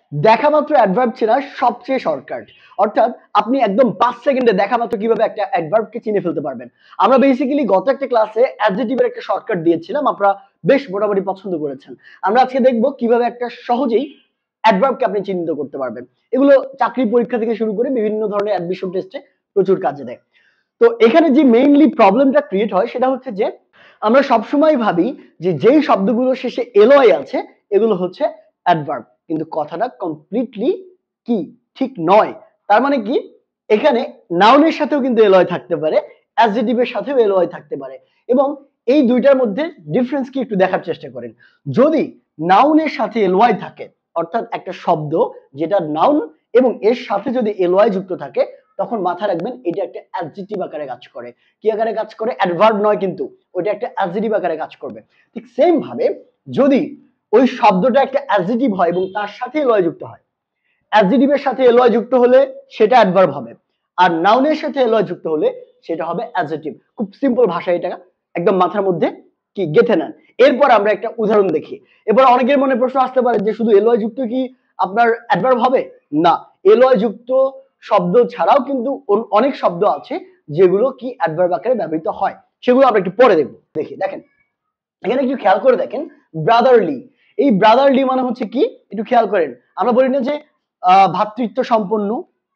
দেখা মাত্র অ্যাডভার্ব চেনা সবচেয়ে শর্টকাট। অর্থাৎ আপনি একদম 5 সেকেন্ডে দেখা মাত্র কিভাবে একটা অ্যাডভার্বকে চিনে ফেলতে পারবেন। আমরা বেসিক্যালি গত একটা ক্লাসে অ্যাডজেক্টিভের একটা শর্টকাট দিয়েছিলাম, আপনারা বেশ মোটামুটি পছন্দ করেছেন। আমরা আজকে দেখব কিভাবে একটা সহজেই অ্যাডভার্বকে আপনি চিহ্নিত করতে পারবেন। এগুলো চাকরি পরীক্ষা থেকে শুরু করে বিভিন্ন ধরনের অ্যাডমিশন টেস্টে প্রচুর কাজে দেয়। তো এখানে যে মেইনলি প্রবলেমটা ক্রিয়েট হয় সেটা হচ্ছে যে আমরা সবসময় ভাবি যে যেই শব্দগুলো শেষে এলওয়াই আছে এগুলো হচ্ছে অ্যাডভার্ব, কিন্তু কথাটা কমপ্লিটলি কি ঠিক নয়। তার মানে কি, এখানে নাউনের সাথেও কিন্তু এলওয়াই থাকতে পারে, অ্যাডজেক্টিভের সাথেও এলওয়াই থাকতে পারে, এবং এই দুইটার মধ্যে ডিফারেন্স কি একটু দেখার চেষ্টা করেন। যদি নাউনের সাথে এলওয়াই থাকে, অর্থাৎ একটা শব্দ যেটা নাউন এবং এর সাথে যদি এলওয়াই যুক্ত থাকে, তখন মাথায় রাখবেন এটা একটা অ্যাডজেক্টিভ আকারে কাজ করে। কি আকারে কাজ করে? অ্যাডভার্ব নয়, কিন্তু ওটা একটা অ্যাডজেক্টিভ আকারে কাজ করবে। ঠিক সেম ভাবে যদি ওই শব্দটা একটা অ্যাডজেক্টিভ হয় এবং তার সাথে এলওয়াই যুক্ত হয়, অ্যাডজেক্টিভের সাথে এলওয়াই যুক্ত হলে সেটা অ্যাডভার্ব হবে, আর নাউনের সাথে এলওয়াই যুক্ত হলে সেটা হবে অ্যাডজেক্টিভ। খুব সিম্পল ভাষায় এটা একদম মাথার মধ্যে কি গেঁথে নেন। এরপর আমরা একটা উদাহরণ দেখি। এবার অনেকের মনে প্রশ্ন আসতে পারে যে শুধু এলওয়াই যুক্ত কি আপনার অ্যাডভার্ব হবে? না, এলওয়াই যুক্ত শব্দ ছাড়াও কিন্তু অনেক শব্দ আছে যেগুলো কি অ্যাডভার্ব আকারে ব্যবহৃত হয়, সেগুলো আমরা একটু পরে দেখবো। দেখেন এখানে একটু খেয়াল করে দেখেন, ব্রাদারলি। এই ব্রাদারলি মানে হচ্ছে কি, একটু খেয়াল করেন। আমরা বলি না যে ভ্রাতৃত্ব সম্পন্ন,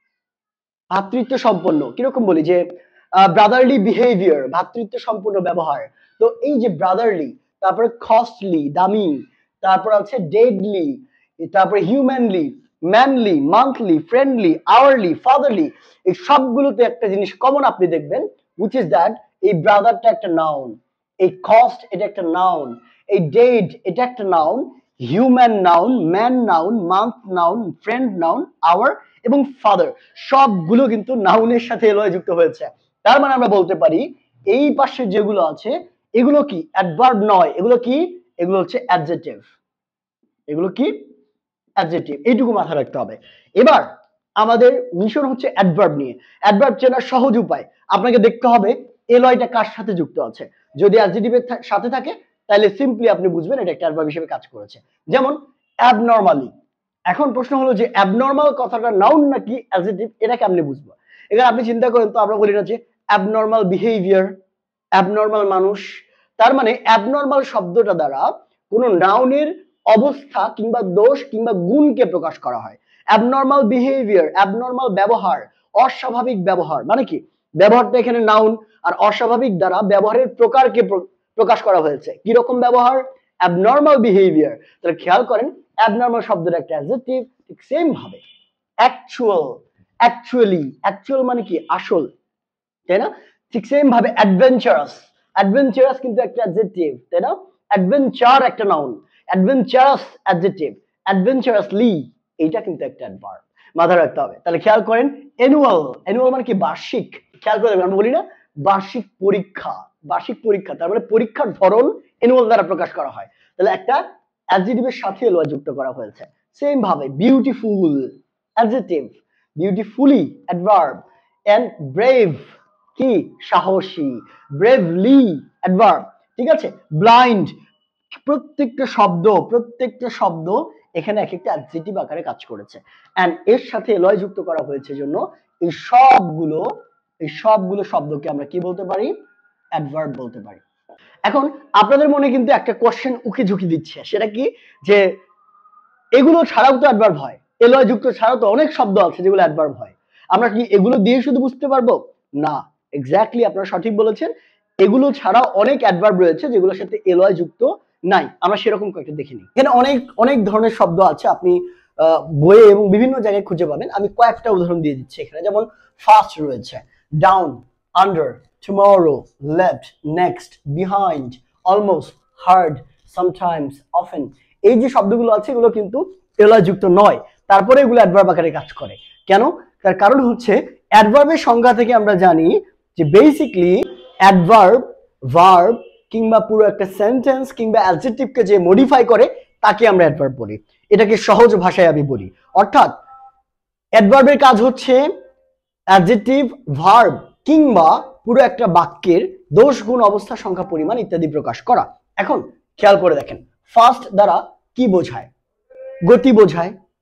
ভ্রাতৃত্ব সম্পন্ন কিরকম বলি যে ব্রাদারলি বিহেভিয়ার, ভ্রাতৃত্ব সম্পন্ন ব্যবহার। তো এই যে ব্রাদারলি, তারপরে কস্টলি দামি, তারপর আছে ডেডলি, তারপরে humanly, manly, monthly, friendly, hourly, fatherly, এই সবগুলোতে একটা জিনিস কমন আপনি দেখবেন, which is that এই ব্রাদারটা একটা নাউন, এই কস্ট এটা একটা নাউন, এই ডেড এটা একটা noun, human noun, man noun, month noun, friend noun, hour এবং ফাদার সবগুলো কিন্তু নাউনের সাথে এলওয়াই যুক্ত হয়েছে। তার মানে আমরা বলতে পারি এই পাশে যেগুলো আছে এগুলো কি অ্যাডভার্ব নয়, এগুলো কি, এগুলো হচ্ছে অ্যাডজেক্টিভ। এগুলো কি অ্যাডজেক্টিভ, এইটুকু মাথায় রাখতে হবে। এবার আমাদের মিশন হচ্ছে অ্যাডভার্ব নিয়ে। অ্যাডভার্ব চেনার সহজ উপায়, আপনাকে দেখতে হবে এলওয়াইটা কার সাথে যুক্ত আছে। যদি অ্যাডজেক্টিভের সাথে থাকে তাহলে সিম্পলি আপনি বুঝবেন এটা একটা অ্যাডভার্ব হিসেবে কাজ করেছে। যেমন অ্যাবনরমালি। এখন প্রশ্ন হলো যে অ্যাবনরমাল কথাটা নাউন নাকি অ্যাডজেক্টিভ, এটা কেমনে বুঝবো? এখানে আপনি চিন্তা করেন তো, আমরা বলি না যে অ্যাবনরমাল বিহেভিয়ার, অ্যাবনরমাল মানুষ। তার মানে অ্যাবনরমাল শব্দটা দ্বারা কোনো নাউনের অবস্থা কিংবা দোষ কিংবা গুণকে প্রকাশ করা হয়। অ্যাবনরমাল বিহেভিয়ার, অ্যাবনরমাল ব্যবহার, অস্বাভাবিক ব্যবহার, মানে কি ব্যবহারটা এখানে নাউন, আর অস্বাভাবিক দ্বারা ব্যবহারের প্রকারকে প্রকাশ করা হয়েছে। কি রকম ব্যবহার? Abnormal behaviour. তাহলে খেয়াল করেন অ্যাবনরমাল শব্দের একটা অ্যাডজেক্টিভ। ঠিক সেম ভাবে অ্যাকচুয়াল, অ্যাকচুয়ালি, অ্যাকচুয়াল মানে কি আসল, তাই না? ঠিক সেম ভাবে অ্যাডভেঞ্চারাস, অ্যাডভেঞ্চারাস কিন্তু একটা অ্যাডজেক্টিভ, তাই না? অ্যাডভেঞ্চার একটা নাউন, অ্যাডভেঞ্চারাস অ্যাডজেক্টিভ, অ্যাডভেঞ্চারাসলি এটা কিন্তু একটা অ্যাডভার্ব, মাথায় রাখতে হবে। তাহলে খেয়াল করেন অ্যানুয়াল, অ্যানুয়াল মানে কি বার্ষিক। খেয়াল করে দেখবেন আমরা বলি না বার্ষিক পরীক্ষা, বার্ষিক পরীক্ষা, তার মানে পরীক্ষার ধরন অ্যানুয়াল দ্বারা প্রকাশ করা হয়। তাহলে একটা অ্যাডজেক্টিভের সাথে এলওয়াই যুক্ত করা হয়েছে। সেম ভাবে beautiful adjective, beautifully adverb, and brave কি সাহসী, ব্রেভলি অ্যাডভার্ব, ঠিক আছে? ব্লাইন্ড, প্রত্যেকটা শব্দ এখানে এক একটা অ্যাডজেক্টিভ আকারে কাজ করেছে, এন্ড এর সাথে এলওয়াই যুক্ত করা হয়েছে জন্য এই সবগুলো শব্দকে আমরা কি বলতে পারি? অ্যাডভার্ব বলতে পারি। এখন আপনাদের মনে কিন্তু একটা কোশ্চেন উকি ঝুঁকি দিচ্ছে, সেটা কি যে এগুলো ছাড়াও তো অ্যাডভার্ব হয়, এলওয়াই যুক্ত ছাড়াও তো অনেক শব্দ আছে যেগুলো অ্যাডভার্ব হয়, আমরা কি এগুলো দিয়ে শুধু বুঝতে পারবো? না, এক্স্যাক্টলি আপনারা সঠিক বলেছেন, এগুলো ছাড়াও অনেক অ্যাডভার্ব রয়েছে যেগুলোর সাথে এলওয়াই যুক্ত নাই, আমরা সেরকম কয়েকটা দেখিনি। এখানে অনেক অনেক ধরনের শব্দ আছে, আপনি বইয়ে এবং বিভিন্ন জায়গায় খুঁজে পাবেন। আমি কয়েকটা উদাহরণ দিয়ে দিচ্ছি এখানে। যেমন ফাস্ট রয়েছে, down, under, tomorrow, left, next, behind, almost, hard, sometimes, often. এই যে শব্দগুলো আছে এগুলো কিন্তু এলওয়াই যুক্ত নয়, তারপরে এগুলো অ্যাডভার্ব আকারে কাজ করে। কেন? তার কারণ হচ্ছে অ্যাডভার্বের সংজ্ঞা থেকে আমরা জানি যে বেসিক্যালি অ্যাডভার্ব, ভার্ব কিংবা পুরো একটা সেন্টেন্স কিংবা অ্যাডজেক্টিভকে যে মডিফাই করে তাকে আমরা অ্যাডভার্ব বলি। এটাকে সহজ ভাষায় আমি বলি, অর্থাৎ অ্যাডভার্বের কাজ হচ্ছে অ্যাডজেক্টিভ, ভার্ব কিংবা পুরো একটা বাক্যের দোষ, গুণ, অবস্থা, সংখ্যা, পরিমাণ ইত্যাদি প্রকাশ করা। এখন খেয়াল করে দেখেন ফাস্ট দ্বারা কি বোঝায়? গতি বোঝায়,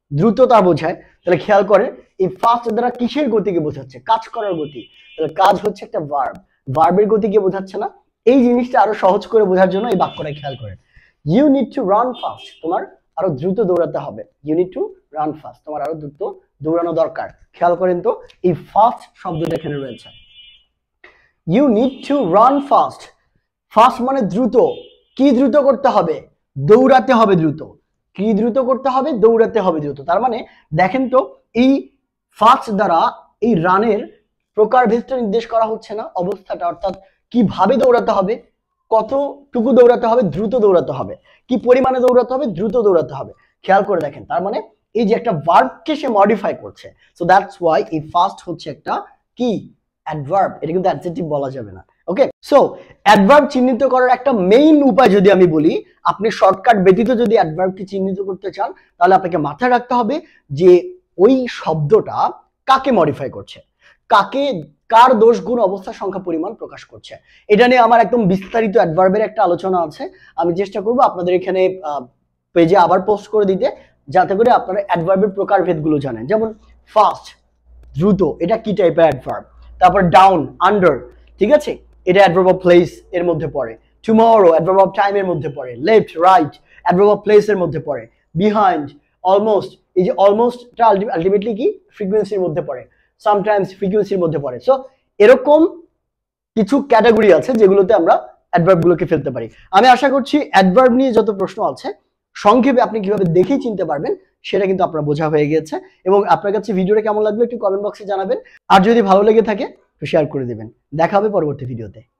দ্রুততা বোঝায়, তাহলে খেয়াল করেন এই ফাস্ট দ্বারা কিসের গতিকে বোঝাচ্ছে? কাজ করার গতি। তাহলে কাজ হচ্ছে একটা ভার্ব, ভার্বের গতিকে বোঝাচ্ছে না? এই জিনিসটা আরো সহজ করে বোঝার জন্য এই বাক্যটা খেয়াল করেন। You need to run fast, তোমার আরো দ্রুত দৌড়াতে হবে। You need to run fast, তোমার আরো দ্রুত দৌড়ানো দরকার। খেয়াল করেন তো এই ফাস্ট শব্দটা এখানে রয়েছে। You need to run fast, fast মানে দ্রুত। কি দ্রুত করতে হবে? দৌড়াতে হবে দ্রুত। কি দ্রুত করতে হবে? দৌড়াতে হবে দ্রুত। তার মানে দেখেন তো এই ফাস্ট দ্বারা এই রানের প্রকারভেদটা নির্দেশ করা হচ্ছে না, অবস্থাটা, অর্থাৎ কিভাবে দৌড়াতে হবে, কতটুকু দৌড়াতে হবে, দ্রুত দৌড়াতে হবে, কি পরিমাণে দৌড়াতে হবে, দ্রুত দৌড়াতে হবে। খেয়াল করে দেখেন, তার মানে এই যে একটা ভার্বকে সে মডিফাই করছে। সো দ্যাটস ওয়াই এই ফাস্ট হচ্ছে একটা কি অ্যাডভার্ব, এটা কিন্তু অ্যাডজেক্টিভ বলা যাবে না। ওকে, সো অ্যাডভার্ব চিহ্নিত করার একটা মেইন উপায় যদি আমি বলি, আপনি শর্টকাট ব্যতীত যদি অ্যাডভার্বকে চিহ্নিত করতে চান তাহলে আপনাকে মাথায় রাখতে হবে যে ওই শব্দটা কাকে মডিফাই করছে, কাকে, কার দোষ গুণ অবস্থা সংখ্যা পরিমাণ প্রকাশ করছে। এটা নিয়ে আমার একদম বিস্তারিত অ্যাডভার্বের একটা আলোচনা আছে, আমি চেষ্টা করব আপনাদের এখানে পেজে আবার পোস্ট করে দিতে, যাতে করে আপনারা অ্যাডভার্বের প্রকারভেদগুলো জানেন। যেমন ফাস্ট, দ্রুত, এটা কি টাইপের অ্যাডভার্ব। তারপর ডাউন, আন্ডার, ঠিক আছে, এটা অ্যাডভার্ব অফ প্লেস এর মধ্যে পড়ে। টুমরো অ্যাডভার্ব অফ টাইম এর মধ্যে পড়ে। Left, right adverb of place এর মধ্যে পড়ে। বিহাইন্ড, অলমোস্ট, এই যে অলমোস্টটা আলটিমেটলি কি ফ্রিকোয়েন্সির মধ্যে পড়ে, সামটাইমস ফ্রিকোয়েন্সির মধ্যে পড়ে। সো এরকম কিছু ক্যাটাগরি আছে যেগুলোতে আমরা অ্যাডভার্ব গুলোকে ফেলতে পারি। আমি আশা করছি অ্যাডভার্ব নিয়ে যত প্রশ্ন আছে সংক্ষেপে আপনি কিভাবে দেখেই চিনতে পারবেন সেটা কিন্তু আপনার বোঝা হয়ে গেছে। এবং আপনার কাছে ভিডিওটা কেমন লাগলো একটু কমেন্ট বক্সে জানাবেন, আর যদি ভালো লেগে থাকে তো শেয়ার করে দিবেন। দেখা হবে পরবর্তী ভিডিওতে।